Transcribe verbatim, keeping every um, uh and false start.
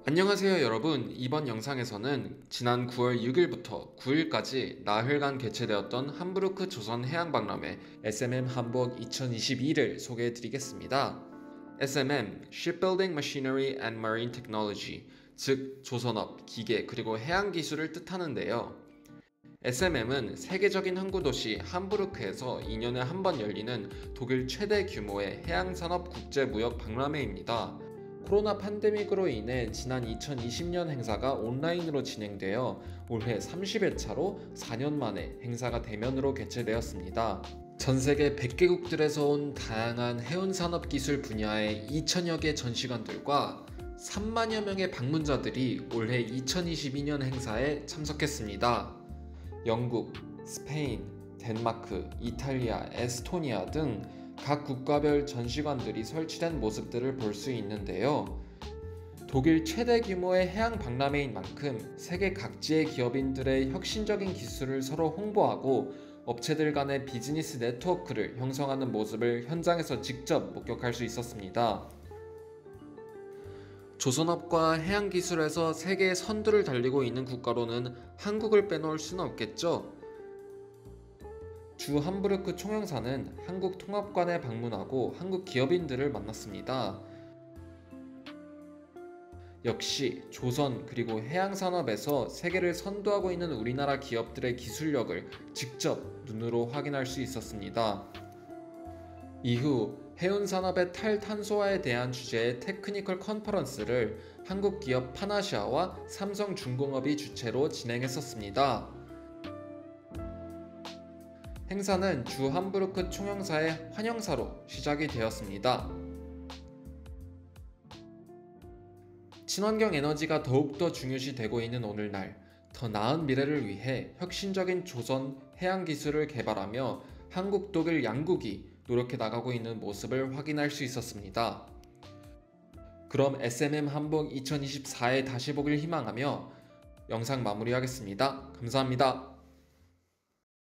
안녕하세요 여러분. 이번 영상에서는 지난 구월 육일부터 구일까지 나흘간 개최되었던 함부르크 조선해양박람회 에스엠엠 함복 이천이십이를 소개해 드리겠습니다. 에스엠엠 Shipbuilding Machinery and Marine Technology, 즉 조선업, 기계 그리고 해양기술을 뜻하는데요. 에스엠엠은 세계적인 항구도시 함부르크에서 이 년에 한 번 열리는 독일 최대 규모의 해양산업 국제무역 박람회입니다. 코로나 팬데믹으로 인해 지난 이천이십 년 행사가 온라인으로 진행되어 올해 삼십 회차로 사 년 만에 행사가 대면으로 개최되었습니다. 전세계 백 개국들에서 온 다양한 해운산업 기술 분야의 이천여 개 전시관들과 삼만여 명의 방문자들이 올해 이천이십이 년 행사에 참석했습니다. 영국, 스페인, 덴마크, 이탈리아, 에스토니아 등 각 국가별 전시관들이 설치된 모습들을 볼 수 있는데요. 독일 최대 규모의 해양 박람회인 만큼 세계 각지의 기업인들의 혁신적인 기술을 서로 홍보하고 업체들 간의 비즈니스 네트워크를 형성하는 모습을 현장에서 직접 목격할 수 있었습니다. 조선업과 해양기술에서 세계의 선두를 달리고 있는 국가로는 한국을 빼놓을 수는 없겠죠. 주 함부르크 총영사는 한국 통합관에 방문하고 한국 기업인들을 만났습니다. 역시 조선 그리고 해양산업에서 세계를 선도하고 있는 우리나라 기업들의 기술력을 직접 눈으로 확인할 수 있었습니다. 이후 해운산업의 탈탄소화에 대한 주제의 테크니컬 컨퍼런스를 한국 기업 파나시아와 삼성중공업이 주최로 진행했었습니다. 행사는 주 함부르크 총영사의 환영사로 시작이 되었습니다. 친환경 에너지가 더욱더 중요시 되고 있는 오늘날, 더 나은 미래를 위해 혁신적인 조선 해양 기술을 개발하며 한국, 독일 양국이 노력해 나가고 있는 모습을 확인할 수 있었습니다. 그럼 에스엠엠 함복 이천이십사에 다시 보길 희망하며 영상 마무리하겠습니다. 감사합니다.